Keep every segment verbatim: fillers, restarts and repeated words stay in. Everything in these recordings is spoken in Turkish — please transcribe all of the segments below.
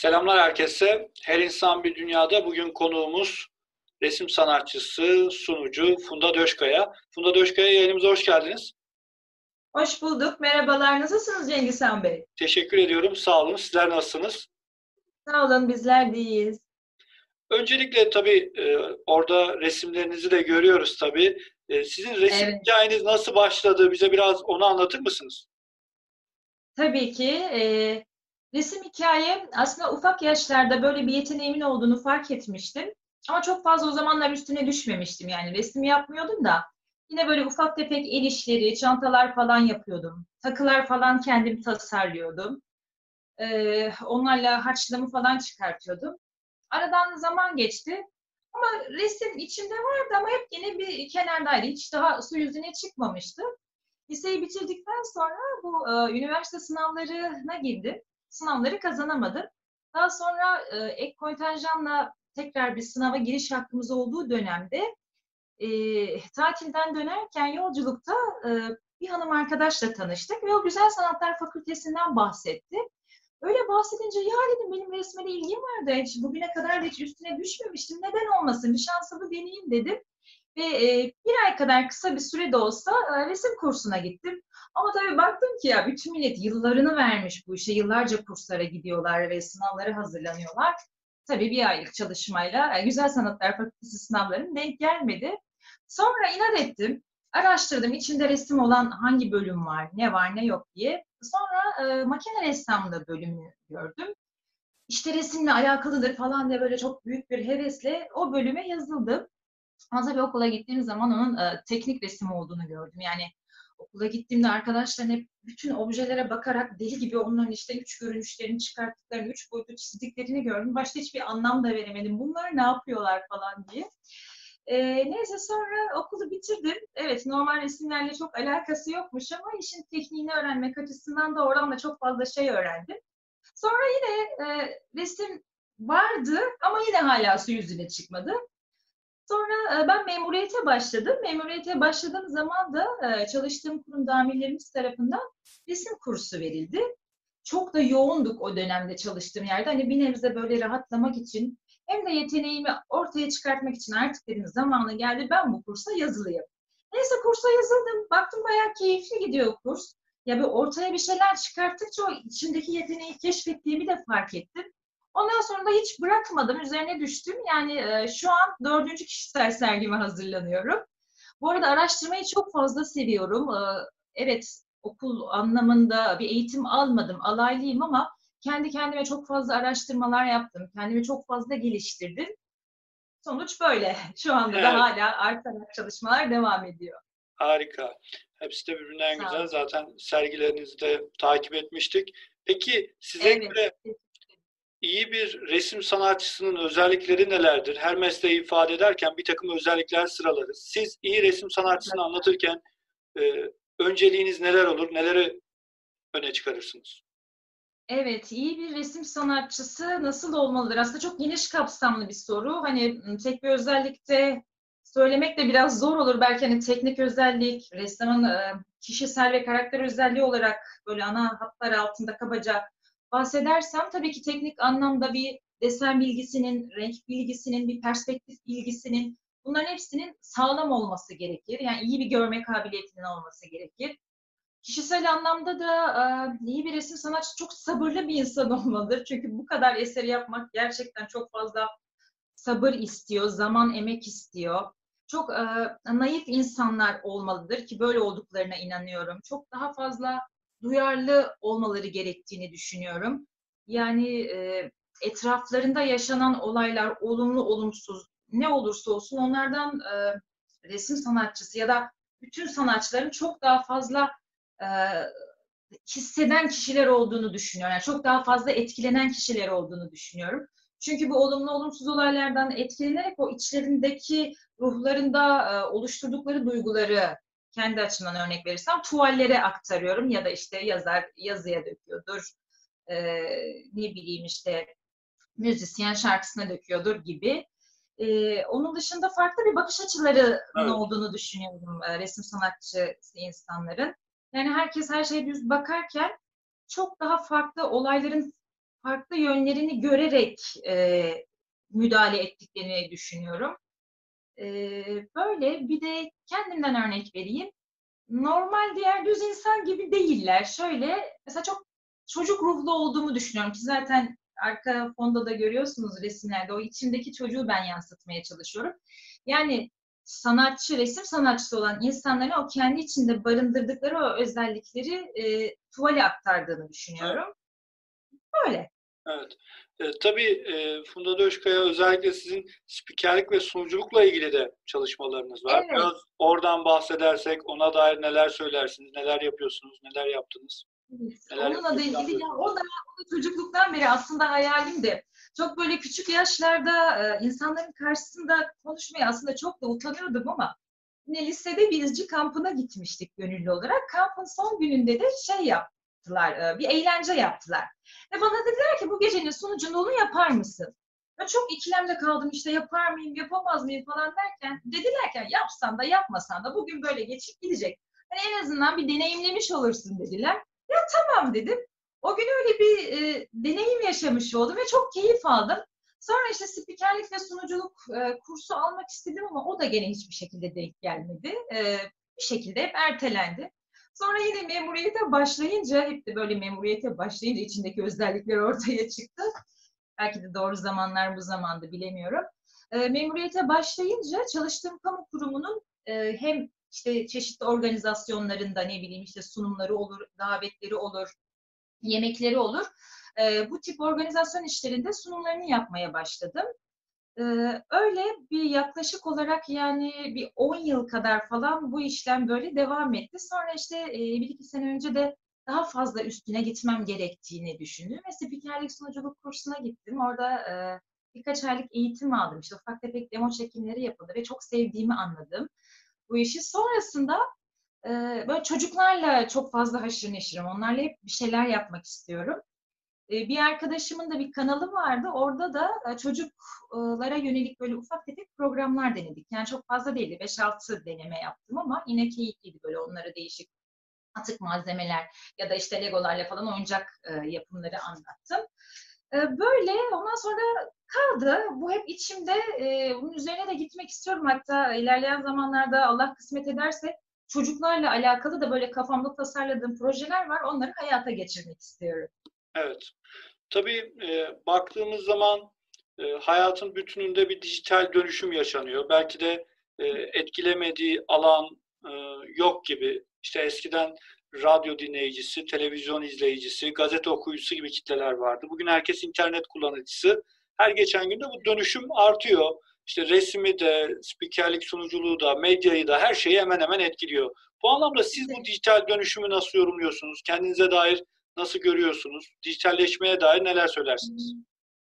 Selamlar herkese. Her insan bir dünyada. Bugün konuğumuz resim sanatçısı, sunucu Funda Döşkaya. Funda Döşkaya, yayınımıza hoş geldiniz. Hoş bulduk. Merhabalar. Nasılsınız Cengiz Han Bey? Teşekkür ediyorum. Sağ olun. Sizler nasılsınız? Sağ olun. Bizler de iyiyiz. Öncelikle tabii e, orada resimlerinizi de görüyoruz tabii. E, sizin resim Evet. hikayeniz nasıl başladı? Bize biraz onu anlatır mısınız? Tabii ki. E, resim hikayem aslında ufak yaşlarda böyle bir yeteneğimin olduğunu fark etmiştim. Ama çok fazla o zamanlar üstüne düşmemiştim. Yani resim yapmıyordum da. Yine böyle ufak tefek el işleri, çantalar falan yapıyordum. Takılar falan kendim tasarlıyordum. E, onlarla harçlığımı falan çıkartıyordum. Aradan zaman geçti. Ama resim içimde vardı ama hep yine bir kenardaydı. Hiç daha su yüzüne çıkmamıştı. Liseyi bitirdikten sonra bu e, üniversite sınavlarına girdim. Sınavları kazanamadım. Daha sonra e, ek kontenjanla tekrar bir sınava giriş hakkımız olduğu dönemde e, tatilden dönerken yolculukta e, bir hanım arkadaşla tanıştık ve o Güzel Sanatlar Fakültesinden bahsetti. Öyle bahsedince ya dedim benim resme de ilgim vardı. Hiç bugüne kadar da hiç üstüne düşmemiştim. Neden olmasın? Bir şansımı deneyeyim dedim. Ve e, bir ay kadar kısa bir sürede olsa e, resim kursuna gittim. Ama tabii baktım ki ya bütün millet yıllarını vermiş bu işe. Yıllarca kurslara gidiyorlar ve sınavlara hazırlanıyorlar. Tabii bir aylık çalışmayla e, Güzel Sanatlar Fakültesi sınavlarım denk gelmedi. Sonra inat ettim. Araştırdım içinde resim olan hangi bölüm var, ne var ne yok diye. Sonra e, makine ressamlığı bölümü gördüm. İşte resimle alakalıdır falan diye böyle çok büyük bir hevesle o bölüme yazıldım. Ama tabii okula gittiğim zaman onun e, teknik resim olduğunu gördüm. Yani okula gittiğimde arkadaşların hep bütün objelere bakarak deli gibi onların işte üç görünüşlerini çıkarttıklarını, üç boyutlu çizdiklerini gördüm. Başta hiçbir anlam da veremedim. Bunlar ne yapıyorlar falan diye. E, neyse sonra okulu bitirdim. Evet normal resimlerle çok alakası yokmuş ama işin tekniğini öğrenmek açısından da oradan da çok fazla şey öğrendim. Sonra yine e, resim vardı ama yine hala su yüzüne çıkmadı. Sonra e, ben memuriyete başladım. Memuriyete başladığım zaman da e, çalıştığım kurumda amirlerimiz tarafından resim kursu verildi. Çok da yoğunduk o dönemde çalıştığım yerde. Hani bir nebze böyle rahatlamak için hem de yeteneğimi ortaya çıkartmak için artık dedim zamanı geldi ben bu kursa yazılayım. Neyse kursa yazıldım. Baktım bayağı keyifli gidiyor kurs. Ya bir ortaya bir şeyler çıkarttıkça o içimdeki yeteneği keşfettiğimi de fark ettim. Ondan sonra da hiç bırakmadım. Üzerine düştüm. Yani e, şu an dördüncü kişisel sergime hazırlanıyorum. Bu arada araştırmayı çok fazla seviyorum. E, evet okul anlamında bir eğitim almadım. Alaylıyım ama kendi kendime çok fazla araştırmalar yaptım. Kendimi çok fazla geliştirdim. Sonuç böyle. Şu anda da Evet, hala artarak çalışmalar devam ediyor. harika. Hepsi de birbirinden Sağ güzel. olun. Zaten sergilerinizi de takip etmiştik. Peki size Evet. göre İyi bir resim sanatçısının özellikleri nelerdir? Her mesleği ifade ederken bir takım özellikler sıralarız. Siz iyi resim sanatçısını anlatırken e, önceliğiniz neler olur? Neleri öne çıkarırsınız? Evet, iyi bir resim sanatçısı nasıl olmalıdır? Aslında çok geniş kapsamlı bir soru. Hani tek bir özellikte söylemek de biraz zor olur. Belki hani teknik özellik, ressamın e, kişisel ve karakter özelliği olarak böyle ana hatlar altında kabaca bahsedersem tabii ki teknik anlamda bir desen bilgisinin, renk bilgisinin, bir perspektif bilgisinin bunların hepsinin sağlam olması gerekir. Yani iyi bir görme kabiliyetinin olması gerekir. Kişisel anlamda da e, iyi bir resim sanatçısı çok sabırlı bir insan olmalıdır. Çünkü bu kadar eseri yapmak gerçekten çok fazla sabır istiyor, zaman, emek istiyor. Çok e, naif insanlar olmalıdır ki böyle olduklarına inanıyorum. Çok daha fazla duyarlı olmaları gerektiğini düşünüyorum. Yani e, etraflarında yaşanan olaylar olumlu, olumsuz ne olursa olsun onlardan e, resim sanatçısı ya da bütün sanatçıların çok daha fazla e, hisseden kişiler olduğunu düşünüyorum. Yani çok daha fazla etkilenen kişiler olduğunu düşünüyorum. Çünkü bu olumlu olumsuz olaylardan etkilenerek o içlerindeki ruhlarında e, oluşturdukları duyguları kendi açımdan örnek verirsem tuvallere aktarıyorum ya da işte yazar yazıya döküyordur. E, ne bileyim işte müzisyen şarkısına döküyordur gibi. E, onun dışında farklı bir bakış açılarının Evet. olduğunu düşünüyorum e, resim sanatçısı insanların. Yani herkes her şeye düz bakarken çok daha farklı olayların farklı yönlerini görerek e, müdahale ettiklerini düşünüyorum. E, Böyle bir de kendimden örnek vereyim. Normal diğer düz insan gibi değiller. Şöyle mesela çok çocuk ruhlu olduğumu düşünüyorum ki zaten arka fonda da görüyorsunuz resimlerde. O içimdeki çocuğu ben yansıtmaya çalışıyorum. Yani sanatçı, resim sanatçısı olan insanların o kendi içinde barındırdıkları o özellikleri e, tuvale aktardığını Evet. düşünüyorum. Böyle. Evet. E, tabii e, Funda Döşkaya özellikle sizin spikerlik ve sunuculukla ilgili de çalışmalarınız var. Evet. Biraz oradan bahsedersek ona dair neler söylersiniz, neler yapıyorsunuz, neler yaptınız, Evet, neler onunla da yapmayı ilgili ya planlıyorsunuz. o da, o da çocukluktan beri aslında hayalimdi. Çok böyle küçük yaşlarda e, insanların karşısında konuşmaya aslında çok da utanıyordum ama yine lisede bir izci kampına gitmiştik gönüllü olarak. Kampın son gününde de şey yaptılar, e, bir eğlence yaptılar. Ve bana dediler ki bu gecenin sonucunda yapar mısın? Ben çok ikilemde kaldım işte yapar mıyım, yapamaz mıyım falan derken dediler ki yapsan da yapmasan da bugün böyle geçip gidecek. Hani en azından bir deneyimlemiş olursun dediler. Tamam dedim. O gün öyle bir e, deneyim yaşamış oldum ve çok keyif aldım. Sonra işte spikerlik ve sunuculuk e, kursu almak istedim ama o da gene hiçbir şekilde denk gelmedi. E, bir şekilde hep ertelendi. Sonra yine memuriyete başlayınca, hep de böyle memuriyete başlayınca içindeki özellikler ortaya çıktı. Belki de doğru zamanlar bu zamandı bilemiyorum. E, memuriyete başlayınca çalıştığım kamu kurumunun e, hem işte çeşitli organizasyonlarında ne bileyim işte sunumları olur, davetleri olur, yemekleri olur. E, bu tip organizasyon işlerinde sunumlarını yapmaya başladım. E, Öyle bir yaklaşık olarak yani bir on yıl kadar falan bu işlem böyle devam etti. Sonra işte e, bir iki sene önce de daha fazla üstüne gitmem gerektiğini düşündüm ve spikerlik sunuculuk kursuna gittim. Orada e, birkaç aylık eğitim aldım. İşte ufak tefek demo çekimleri yapıldı ve çok sevdiğimi anladım bu işi. Sonrasında e, böyle çocuklarla çok fazla haşır neşirim. Onlarla hep bir şeyler yapmak istiyorum. E, bir arkadaşımın da bir kanalı vardı. Orada da e, çocuklara yönelik böyle ufak tefek programlar denedik. Yani çok fazla değildi. beş altı deneme yaptım ama yine keyifliydi böyle onlara değişik atık malzemeler ya da işte legolarla falan oyuncak e, yapımları anlattım. E, böyle ondan sonra kaldı. Bu hep içimde. E, bunun üzerine de gitmek istiyorum. Hatta ilerleyen zamanlarda Allah kısmet ederse çocuklarla alakalı da böyle kafamda tasarladığım projeler var. Onları hayata geçirmek istiyorum. Evet. Tabii e, baktığımız zaman e, hayatın bütününde bir dijital dönüşüm yaşanıyor. Belki de e, etkilemediği alan e, yok gibi. İşte eskiden radyo dinleyicisi, televizyon izleyicisi, gazete okuyucusu gibi kitleler vardı. Bugün herkes internet kullanıcısı. Her geçen günde bu dönüşüm artıyor. İşte resmi de, spikerlik sunuculuğu da, medyayı da her şeyi hemen hemen etkiliyor. Bu anlamda siz bu dijital dönüşümü nasıl yorumluyorsunuz? Kendinize dair nasıl görüyorsunuz? Dijitalleşmeye dair neler söylersiniz?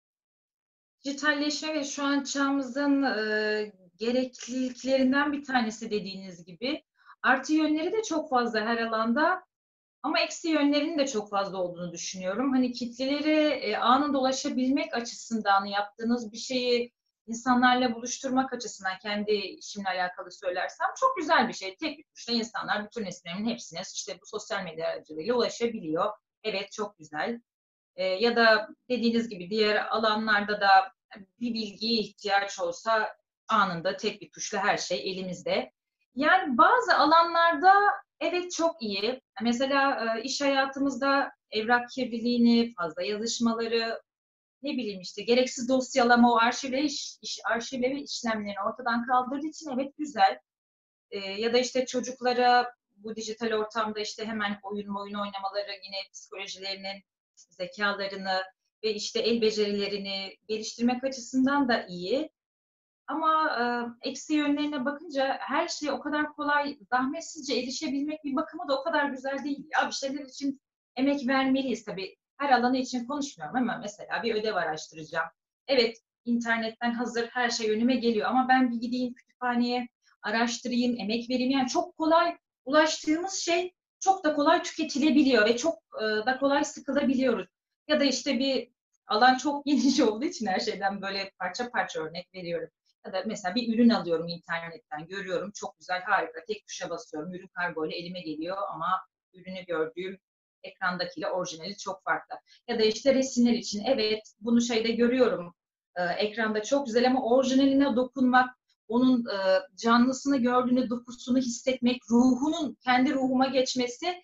Dijitalleşme ve şu an çağımızın e, gerekliliklerinden bir tanesi dediğiniz gibi. Artı yönleri de çok fazla her alanda ama eksi yönlerinin de çok fazla olduğunu düşünüyorum. Hani kitleleri e, anında ulaşabilmek açısından yaptığınız bir şeyi insanlarla buluşturmak açısından kendi işimle alakalı söylersem çok güzel bir şey. Tek bir tuşla insanlar bütün resimlerimin hepsine işte bu sosyal medya aracılığıyla ulaşabiliyor. Evet çok güzel. E, ya da dediğiniz gibi diğer alanlarda da bir bilgiye ihtiyaç olsa anında tek bir tuşla her şey elimizde. Yani bazı alanlarda evet çok iyi. Mesela e, iş hayatımızda evrak kirliliğini, fazla yazışmaları, ne bileyim işte gereksiz dosyalama, o arşivle iş, iş arşivleme işlemlerini ortadan kaldırdığı için evet güzel. E, ya da işte çocuklara bu dijital ortamda işte hemen oyun oyun oynamaları yine psikolojilerinin zekalarını ve işte el becerilerini geliştirmek açısından da iyi. Ama e, eksi yönlerine bakınca her şeye o kadar kolay, zahmetsizce erişebilmek bir bakıma da o kadar güzel değil. Ya bir şeyler için emek vermeliyiz tabii. Her alanı için konuşmuyorum ama mesela bir ödev araştıracağım. Evet, internetten hazır her şey önüme geliyor ama ben bir gideyim kütüphaneye, araştırayım, emek vereyim. Yani çok kolay ulaştığımız şey çok da kolay tüketilebiliyor ve çok e, da kolay sıkılabiliyoruz. Ya da işte bir alan çok geniş olduğu için her şeyden böyle parça parça örnek veriyorum. Ya da mesela bir ürün alıyorum internetten, görüyorum çok güzel, harika. Tek tuşa basıyorum, ürün kargo ile elime geliyor ama ürünü gördüğüm ekrandakiyle orijinali çok farklı. Ya da işte resimler için evet bunu şeyde görüyorum e, ekranda çok güzel ama orijinaline dokunmak, onun e, canlısını gördüğünde dokusunu hissetmek, ruhunun kendi ruhuma geçmesi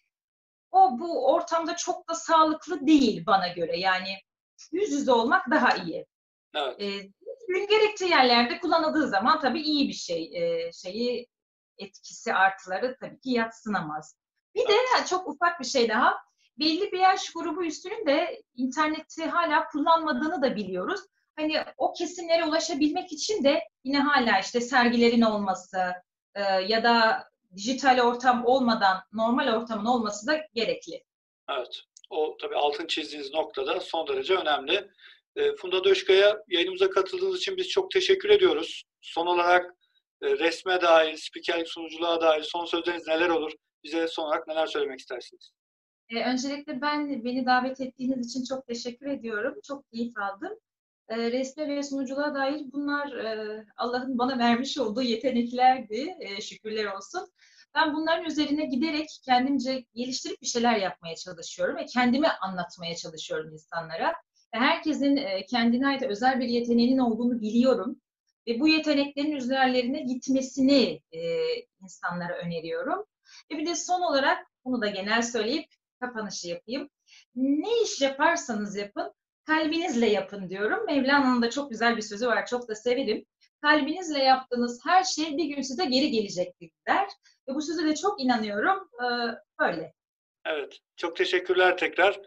o bu ortamda çok da sağlıklı değil bana göre. Yani yüz yüze olmak daha iyi. Evet. E, Gün gerektiği yerlerde kullanıldığı zaman tabii iyi bir şey. E, şeyi etkisi artıları tabii ki yadsınamaz. Bir de Evet. çok ufak bir şey daha. Belli bir yaş grubu üstünün de interneti hala kullanmadığını da biliyoruz. Hani o kesimlere ulaşabilmek için de yine hala işte sergilerin olması e, ya da dijital ortam olmadan normal ortamın olması da gerekli. Evet. O tabii altın çizdiğiniz noktada son derece önemli. E, Funda Döşkaya, yayınımıza katıldığınız için biz çok teşekkür ediyoruz. Son olarak e, resme dair, spikerlik sunuculuğa dair son sözleriniz neler olur? Bize son olarak neler söylemek istersiniz? E, öncelikle ben beni davet ettiğiniz için çok teşekkür ediyorum. Çok keyif aldım. E, resme ve sunuculuğa dair bunlar e, Allah'ın bana vermiş olduğu yeteneklerdi. E, şükürler olsun. Ben bunların üzerine giderek kendimce geliştirip bir şeyler yapmaya çalışıyorum ve kendimi anlatmaya çalışıyorum insanlara. Ve herkesin e, kendine ait özel bir yeteneğinin olduğunu biliyorum. Ve bu yeteneklerin üzerlerine gitmesini e, insanlara öneriyorum. Ve bir de son olarak bunu da genel söyleyip kapanışı yapayım. Ne iş yaparsanız yapın, kalbinizle yapın diyorum. Mevlana'nın da çok güzel bir sözü var, çok da severim. Kalbinizle yaptığınız her şey bir gün size geri gelecektir der. Ve bu söze de çok inanıyorum. Ee, böyle. Evet. Çok teşekkürler tekrar.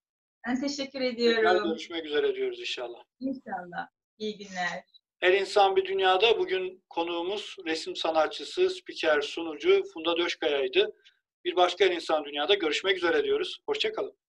Ben teşekkür Tekrar ediyorum. görüşmek üzere diyoruz inşallah. İnşallah. İyi günler. Her İnsan Bir Dünya'da bugün konuğumuz resim sanatçısı, spiker, sunucu Funda Döşkaya'ydı. Bir başka Her İnsan Dünya'da görüşmek üzere diyoruz. Hoşça kalın.